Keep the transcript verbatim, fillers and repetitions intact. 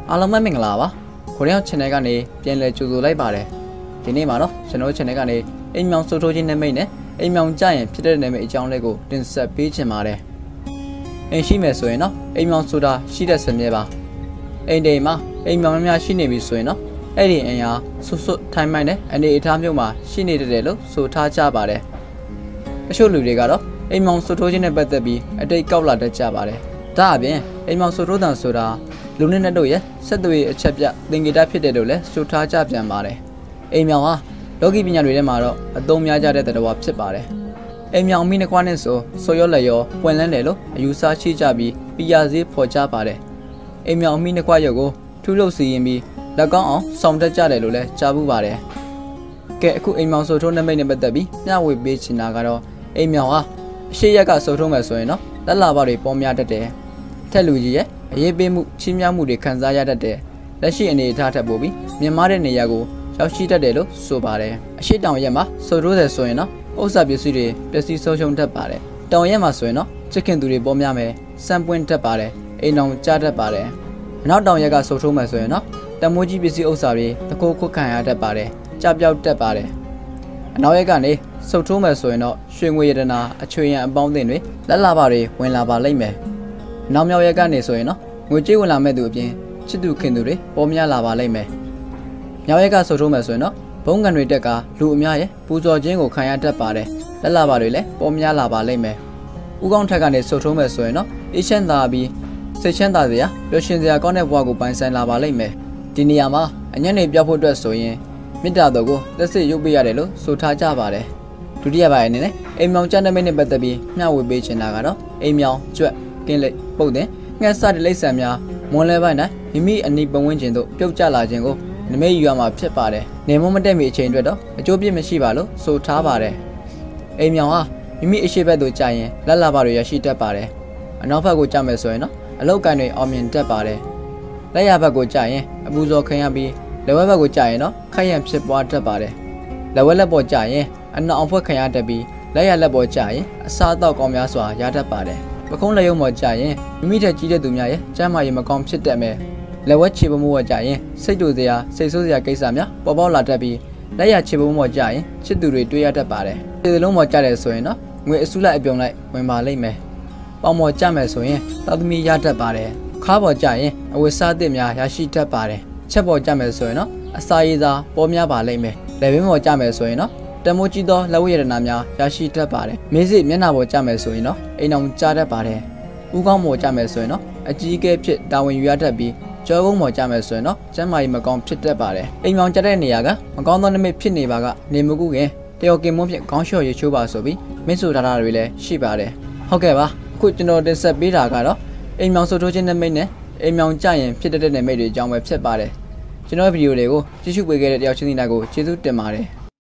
အားလုံးပဲမင်္ဂလာပါကိုရီးယား channel ကနေပြန်လည်ကြိုဆိုလိုက်ပါတယ်ဒီနေ့မှာတော့ကျွန်တော် channel ကနေအိမ်မြောင်စိုးထိုးခြင်းနမိတ်နဲ့အိမ်မြောင်ကြရင်ဖြစ်တဲ့နမိတ်အကြောင်းလေးကိုတင်ဆက်ပေးချင်ပါတယ်အိမ်ရှိမယ်ဆိုရင်တော့အိမ်မြောင်ဆိုတာရှိတဲ့စမြဲပါအိမ်တိမ်မှာအိမ်မြောင်များရှိနေပြီဆိုရင်တော့အဲ့ဒီအိမ်ဟာဆွတ်ဆွတ်ထိုင်းမိုင်းနဲ့အနေအထားမျိုးမှာရှိနေတယ်လို့ဆိုထားကြပါတယ်တချို့လူတွေကတော့အိမ်မြောင်စိုးထိုးခြင်းနဲ့ပတ်သက်ပြီးအတိတ်ကောက်လာတတ်ကြပါတယ်ဒါအပြင်အိမ်မောင်ဆိုထိုးတန်ဆိုတာလူနဲ့နဲ့တို့ရဲ့ဆက်သွယ်အချက်ပြသင်္ကေတဖြစ်တယ်လို့လည်းဆိုထားကြပြန်ပါတယ်အိမ်မောင်ဟာလောကီပညာတွေထဲမှာတော့အသုံးများကြတဲ့တရားဖြစ်ပါတယ်အိမ်မောင်မိနှကွားနဲ့ဆိုဆိုရောလက်ရောပွင့်လန်းတယ်လို့အယူဆရှိကြပြီးပီယာစေးဖော်ကြပါတယ်အိမ်မောင်မိနှကွားရုပ်ကိုထူးလို့စီရင်ပြီးလက်ကောင်းအောင်ဆောင်တက်ကြတယ်လို့လည်းကြားဘူးပါတယ်ကဲအခုအိမ်မောင်ဆိုထိုးနမိတ်နဲ့ပတ်သက်ပြီးမျှဝေပေးချင်တာကတော့အိမ်မောင်ဟာအရှိရက်ကဆိုထိုးမယ်ဆိုရင်တော့လက်လာပါတွေပေါ်များတတ်တယ်ထက်လူကြီးရဲ့အရေးပေးမှုချီးမြှောက်မှုတွေခံစားရတတ်တယ်လက်ရှိအနေအထားထက်ပိုပြီးမြင်မာတဲ့နေရာကိုရောက်ရှိတတ်တယ်လို့ဆိုပါတယ်အရှိတောင်ရက်မှာဆိုထိုးတယ်ဆိုရင်တော့ဥစ္စာပစ္စည်းတွေပျက်စီးဆုံးရှုံးတတ်ပါတယ်တောင်ရက်မှာဆိုရင်တော့ချစ်ခင်သူတွေပေါ်များမယ်စံပွင့်တတ်ပါတယ်အိမ်အောင်ကြတတ်ပါတယ်အနောက်တောင်ရက်ကဆိုထိုးမယ်ဆိုရင်တော့တမိုးကြီးပစ္စည်းဥစ္စာတွေတကိုးခွတ်ခံရတတ်ပါတယ်ကြပြောက်တတ်ပါတယ်အနောက်ရက်ကနေစုပ်ထိုးမယ်ဆိုရင်တော့ရွှေငွေရတနာအချွေရန်အပေါင်းအသင်းတွေလက်လာပါတွေဝင်လာပါလိမ့်မယ်နောက်မြောက်ရက်ကနေဆိုရင်တော့ငွေကြေးဝင်လာမဲ့သူအပြင်ချစ်သူခင်သူတွေပေါ်များလာပါလိမ့်မယ်မြောက်ရက်ကဆိုထိုးမယ်ဆိုရင်တော့ဘုံကန်တွေတက်ကလူအများရဲ့ပူဇော်ခြင်းကိုခံရတတ်ပါတယ်လက်လာပါတွေလည်းပေါ်များလာပါလိမ့်မယ်ဥကောင်းထက်ကနေဆိုထိုးမယ်ဆိုရင်တော့အေးချမ်းသာပြီးစိတ်ချမ်းသာစရာပျော်ရွှင်စရာကောင်းတဲ့ဘဝကိုပိုင်ဆိုင်လာပါလိမ့်မယ်ဒီနေရာမှာအညံ့နေပြောက်ဖို့အတွက်ဆိုရင်မေတ္တာတော်ကိုလက်စစ်ရုပ်ပေးရတယ်လို့ဆိုထားကြပါတယ်ဒုတိယပိုင်းအနေနဲ့အိမ်မြောင်ကျမ်းနမိတ်နဲ့ပတ်သက်ပြီးမျှဝေပေးချင်တာကတော့အိမ်မြောင်ကြွက်ကင်းလိပ်ပုတ်တဲ့ငှက်စတဲ့လိပ်ဆန်များမွန်လဲပိုင်းတိုင်းမိမိအနီးပဝန်းကျင်တို့ပြုတ်ကျလာခြင်းကိုနမိတ်ယူရမှာဖြစ်ပါတယ်နေမမတက်မီအချိန်အတွက်တော့အကျိုးပြည့်မရှိပါလို့ဆိုထားပါတယ်အိမ်မြောင်ဟာမိမိအရှိဘက်သို့ကြာရင်လက်လာပါတွေရရှိတတ်ပါတယ်အနောက်ဘက်ကိုကြာမယ်ဆိုရင်တော့အလောက်ကန်တွေအောင်မြင်တတ်ပါတယ်လက်ရဘက်ကိုကြာရင်အပူဇော်ခံရပြီးလက်ဝဲဘက်ကိုကြာရင်တော့ခိုက်ရန်ဖြစ်ပွားတတ်ပါတယ်လက်ဝဲလက်ပေါ်ကြာရင်အနောက်အောင်ဖွဲ့ခံရတတ်ပြီးလက်ရလက်ပေါ်ကြာရင်အစားအသောက်ကောင်းများစွာရတတ်ပါတယ်ပကုံးလက်ရုံပေါ်ကြာရင်မိမိထက်ကြီးတဲ့သူများရဲ့ကျန်းမာရေးမကောင်းဖြစ်တတ်မယ်လက်ဝဲခြေပမှုပေါ်ကြာရင်စိတ်တူစရာစိတ်ဆိုးစရာကိစ္စများပေါ်ပေါက်လာတတ်ပြီးလက်ရခြေပမှုပေါ်ကြာရင်ချစ်သူတွေတွေ့ရတတ်ပါတယ်ဒီလိုလုံးပေါ်ကြာတယ်ဆိုရင်တော့ငွေအစုလိုက်အပြုံလိုက်ဝင်ပါလိမ့်မယ်ပေါင်ပေါ်ကြာမယ်ဆိုရင်တောက်သမီးရတတ်ပါတယ်ခါပေါ်ကြာရင်အဝတ်စားသစ်များရရှိတတ်ပါတယ်ချက်ပေါ်ကြာမယ်ဆိုရင်တော့အစာရည်စာပေါ်များပါလိမ့်မယ်လက်ဘင်းပေါ်ကြာမယ်ဆိုရင်တော့တမိုးကြီးသောလက်ဝဲရတနာများရရှိတတ်ပါတယ်။မေးစိမျက်နှာပေါ်ကျမယ်ဆိုရင်တော့အိမ်အောင်ကျတတ်ပါတယ်။ဥကောင်းပေါ်ကျမယ်ဆိုရင်တော့အကြီးအကဲဖြစ်တာဝန်ယူရတတ်ပြီးကြောကုန်းပေါ်ကျမယ်ဆိုရင်တော့ကျန်းမာရေးမကောင်းဖြစ်တတ်ပါတယ်။အိမ်အောင်ကျတဲ့နေရာကမကောင်းသောနမိတ်ဖြစ်နေပါကနေမကူခင်တယောက်ကင်မွန်းဖြင့်ခေါင်းလျှော့ရချိုးပါဆိုပြီးမင်းဆိုထားတာတွေလည်းရှိပါတယ်။ဟုတ်ကဲ့ပါ။အခုကျွန်တော်တင်ဆက်ပေးတာကတော့အိမ်အောင်ဆိုထိုးခြင်းနမိတ်နဲ့အိမ်အောင်ကျရင်ဖြစ်တတ်တဲ့နမိတ်တွေအကြောင်းပဲဖြစ်ပါတယ်။ကျွန်တော်ဗီဒီယိုတွေကိုကြည့်ရှုပေးခဲ့တဲ့တယောက်ချင်းစီတိုင်းကိုကျေးဇူးတင်ပါတယ်။